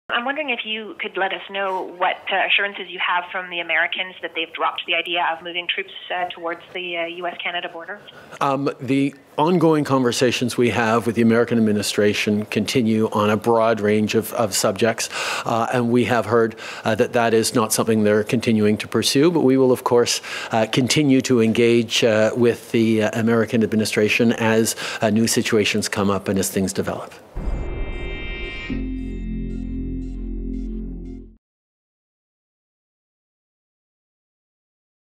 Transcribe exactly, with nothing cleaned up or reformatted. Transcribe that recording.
I'm wondering if you could let us know what uh, assurances you have from the Americans that they've dropped the idea of moving troops uh, towards the uh, U S Canada border. Um, the ongoing conversations we have with the American administration continue on a broad range of, of subjects, uh, and we have heard uh, that that is not something they're continuing to pursue, but we will, of course, uh, continue to engage uh, with the uh, American administration as uh, new situations come up and as things develop.